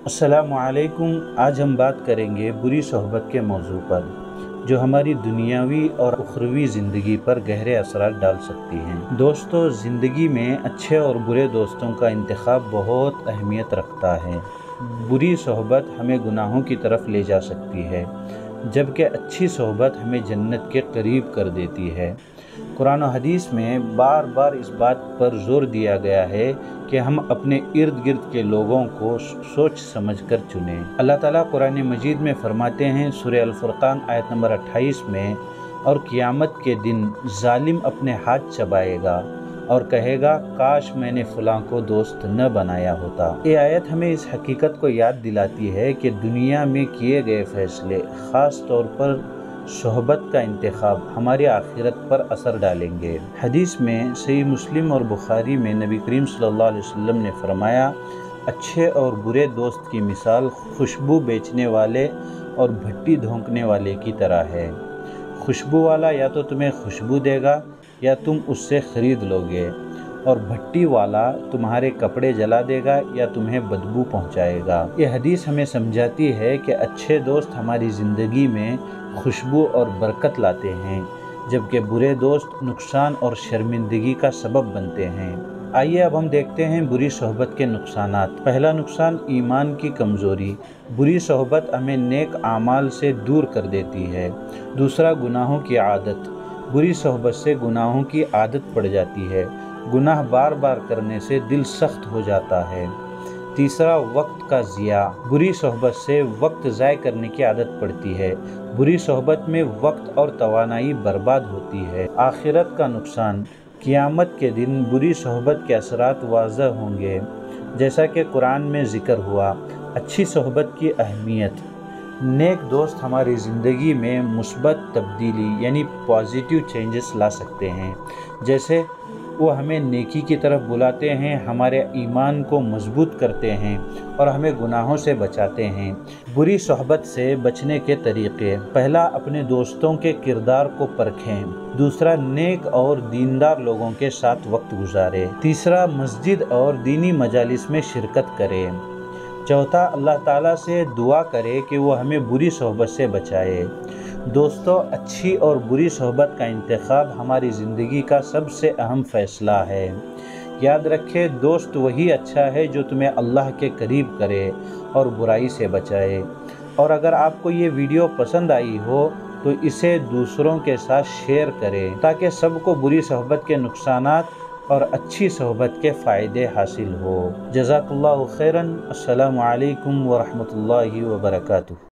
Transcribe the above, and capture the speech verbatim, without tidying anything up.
अस्सलामु अलैकुम। आज हम बात करेंगे बुरी सोहबत के मौजू पर, जो हमारी दुनियावी और उखरवी ज़िंदगी पर गहरे असरात डाल सकती हैं। दोस्तों, ज़िंदगी में अच्छे और बुरे दोस्तों का इंतखाब बहुत अहमियत रखता है। बुरी सोहबत हमें गुनाहों की तरफ ले जा सकती है, जबकि अच्छी सोहबत हमें जन्नत के करीब कर देती है। कुरान और हदीस में बार बार इस बात पर जोर दिया गया है कि हम अपने इर्द गिर्द के लोगों को सोच समझ कर चुनें। अल्लाह ताला कुरान मजीद में फरमाते हैं, सूरह अल फुरकान आयत नंबर अट्ठाईस में, और क़यामत के दिन जालिम अपने हाथ चबाएगा और कहेगा, काश मैंने फलां को दोस्त न बनाया होता। ये आयत हमें इस हकीकत को याद दिलाती है कि दुनिया में किए गए फैसले, ख़ास तौर पर सोहबत का इंतखाब, हमारी आखिरत पर असर डालेंगे। हदीस में सही मुस्लिम और बुखारी में नबी करीम सल्लल्लाहु अलैहि वसल्लम ने फरमाया, अच्छे और बुरे दोस्त की मिसाल खुशबू बेचने वाले और भट्टी धोंकने वाले की तरह है। खुशबू वाला या तो तुम्हें खुशबू देगा या तुम उससे ख़रीद लोगे, और भट्टी वाला तुम्हारे कपड़े जला देगा या तुम्हें बदबू पहुंचाएगा। ये हदीस हमें समझाती है कि अच्छे दोस्त हमारी ज़िंदगी में खुशबू और बरकत लाते हैं, जबकि बुरे दोस्त नुकसान और शर्मिंदगी का सबब बनते हैं। आइए अब हम देखते हैं बुरी सोहबत के नुकसानात। पहला नुकसान, ईमान की कमज़ोरी। बुरी सोहबत हमें नेक आमाल से दूर कर देती है। दूसरा, गुनाहों की आदत। बुरी सोहबत से गुनाहों की आदत पड़ जाती है। गुनाह बार बार करने से दिल सख्त हो जाता है। तीसरा, वक्त का ज़िया। बुरी सोहबत से वक्त ज़ाय करने की आदत पड़ती है। बुरी सोहबत में वक्त और तवानाई बर्बाद होती है। आखिरत का नुकसान, क़यामत के दिन बुरी सोहबत के असरात वाज़ह होंगे, जैसा कि कुरान में ज़िक्र हुआ। अच्छी सोहबत की अहमियत। नेक दोस्त हमारी ज़िंदगी में मुस्बत तब्दीली यानी पॉजिटिव चेंजेस ला सकते हैं, जैसे वो हमें नेकी की तरफ बुलाते हैं, हमारे ईमान को मजबूत करते हैं और हमें गुनाहों से बचाते हैं। बुरी सोहबत से बचने के तरीक़े। पहला, अपने दोस्तों के किरदार को परखें। दूसरा, नेक और दीनदार लोगों के साथ वक्त गुजारें। तीसरा, मस्जिद और दीनी मजालिस में शिरकत करें। चौथा, अल्लाह ताला से दुआ करें कि वो हमें बुरी सोहबत से बचाए। दोस्तों, अच्छी और बुरी सोहबत का इंतखाब हमारी ज़िंदगी का सबसे अहम फ़ैसला है। याद रखें, दोस्त वही अच्छा है जो तुम्हें अल्लाह के करीब करे और बुराई से बचाए। और अगर आपको ये वीडियो पसंद आई हो तो इसे दूसरों के साथ शेयर करें, ताकि सबको बुरी सोहबत के नुकसानात और अच्छी सोहबत के फ़ायदे हासिल हो। जज़ाकल्लाहु खैरन। अस्सलामु अलैकुम व रहमतुल्लाहि व बरकातुहू।